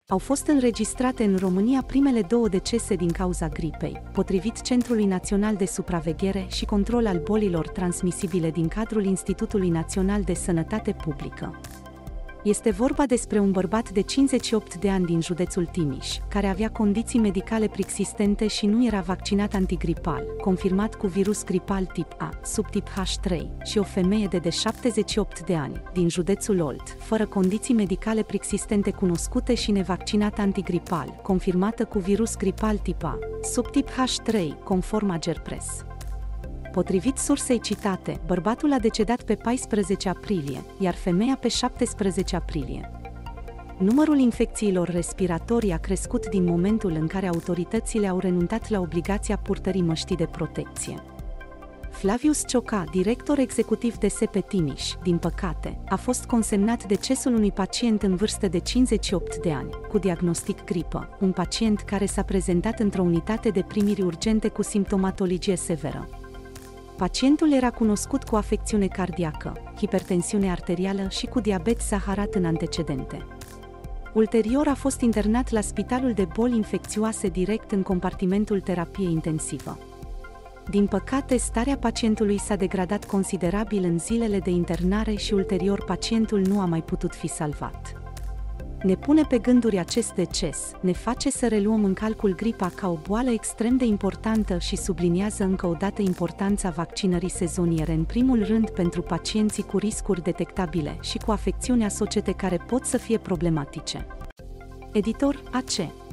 Au fost înregistrate în România primele 2 decese din cauza gripei, potrivit Centrului Național de Supraveghere și Control al Bolilor Transmisibile din cadrul Institutului Național de Sănătate Publică. Este vorba despre un bărbat de 58 de ani din județul Timiș, care avea condiții medicale preexistente și nu era vaccinat antigripal, confirmat cu virus gripal tip A, subtip H3, și o femeie de 78 de ani, din județul Olt, fără condiții medicale preexistente cunoscute și nevaccinat antigripal, confirmată cu virus gripal tip A, subtip H3, conform Agerpres. Potrivit sursei citate, bărbatul a decedat pe 14 aprilie, iar femeia pe 17 aprilie. Numărul infecțiilor respiratorii a crescut din momentul în care autoritățile au renunțat la obligația purtării măștii de protecție. Flavius Cioca, director executiv de SP Timiș, din păcate, a fost consemnat decesul unui pacient în vârstă de 58 de ani, cu diagnostic gripă, un pacient care s-a prezentat într-o unitate de primiri urgente cu simptomatologie severă. Pacientul era cunoscut cu afecțiune cardiacă, hipertensiune arterială și cu diabet saharat în antecedente. Ulterior a fost internat la Spitalul de Boli Infecțioase direct în compartimentul terapie intensivă. Din păcate, starea pacientului s-a degradat considerabil în zilele de internare și ulterior pacientul nu a mai putut fi salvat. Ne pune pe gânduri acest deces, ne face să reluăm în calcul gripa ca o boală extrem de importantă și subliniază încă o dată importanța vaccinării sezoniere în primul rând pentru pacienții cu riscuri detectabile și cu afecțiuni asociate care pot să fie problematice. Editor AC